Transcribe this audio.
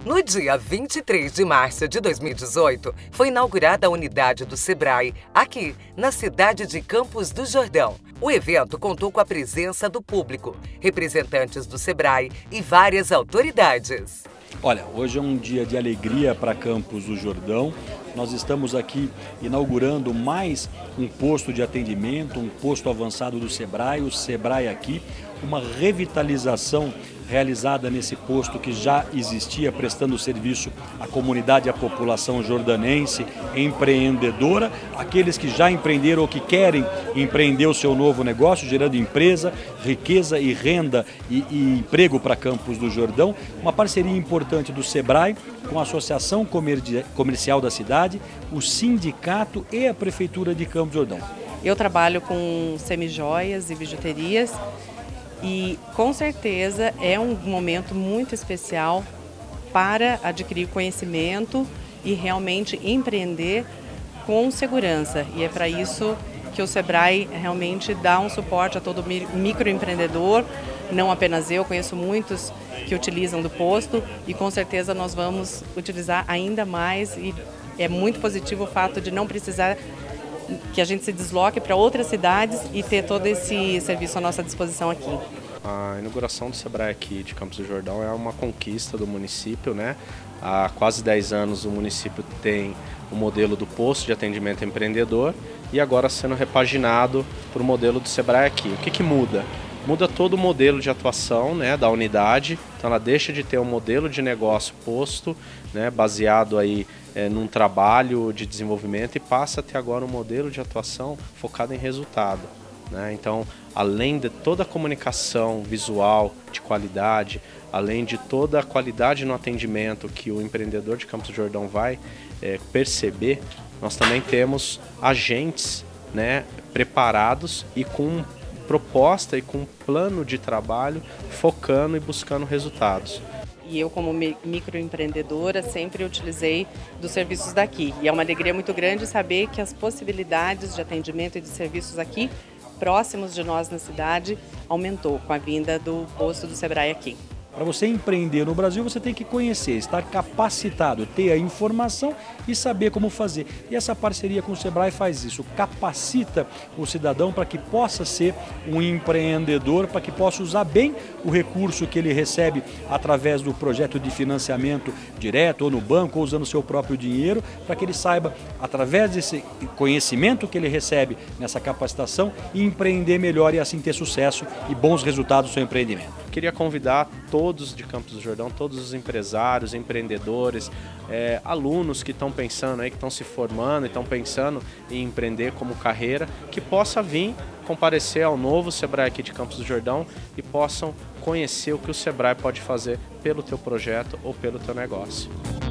No dia 23 de março de 2018, foi inaugurada a unidade do Sebrae, aqui, na cidade de Campos do Jordão. O evento contou com a presença do público, representantes do Sebrae e várias autoridades. Olha, hoje é um dia de alegria para Campos do Jordão. Nós estamos aqui inaugurando mais um posto de atendimento, um posto avançado do Sebrae, o Sebrae aqui, uma revitalização realizada nesse posto que já existia, prestando serviço à comunidade e à população jordanense empreendedora, aqueles que já empreenderam ou que querem empreender o seu novo negócio, gerando empresa, riqueza e renda e emprego para Campos do Jordão. Uma parceria importante do Sebrae com a Associação Comercial da cidade, o sindicato e a Prefeitura de Campos do Jordão. Eu trabalho com semijoias e bijuterias e com certeza é um momento muito especial para adquirir conhecimento e realmente empreender com segurança. E é para isso que o Sebrae realmente dá um suporte a todo microempreendedor, não apenas eu, conheço muitos que utilizam do posto e com certeza nós vamos utilizar ainda mais e é muito positivo o fato de não precisar que a gente se desloque para outras cidades e ter todo esse serviço à nossa disposição aqui. A inauguração do Sebrae aqui de Campos do Jordão é uma conquista do município, né? Há quase 10 anos o município tem o modelo do posto de atendimento empreendedor e agora sendo repaginado para o modelo do Sebrae aqui. O que muda? Muda todo o modelo de atuação, né, da unidade, então ela deixa de ter um modelo de negócio posto, né, baseado aí num trabalho de desenvolvimento e passa a ter agora um modelo de atuação focado em resultado. Né? Então, além de toda a comunicação visual de qualidade, além de toda a qualidade no atendimento que o empreendedor de Campos do Jordão vai perceber, nós também temos agentes, né, preparados e com proposta e com plano de trabalho focando e buscando resultados. E eu, como microempreendedora, sempre utilizei dos serviços daqui. E é uma alegria muito grande saber que as possibilidades de atendimento e de serviços aqui, próximos de nós na cidade, aumentou com a vinda do posto do Sebrae aqui. Para você empreender no Brasil, você tem que conhecer, estar capacitado, ter a informação e saber como fazer. E essa parceria com o Sebrae faz isso, capacita o cidadão para que possa ser um empreendedor, para que possa usar bem o recurso que ele recebe através do projeto de financiamento direto ou no banco ou usando o seu próprio dinheiro, para que ele saiba, através desse conhecimento que ele recebe nessa capacitação, empreender melhor e assim ter sucesso e bons resultados no seu empreendimento. Queria convidar todos de Campos do Jordão, todos os empresários, empreendedores, alunos que estão pensando aí, que estão se formando e estão pensando em empreender como carreira, que possa vir comparecer ao novo Sebrae aqui de Campos do Jordão e possam conhecer o que o Sebrae pode fazer pelo teu projeto ou pelo teu negócio.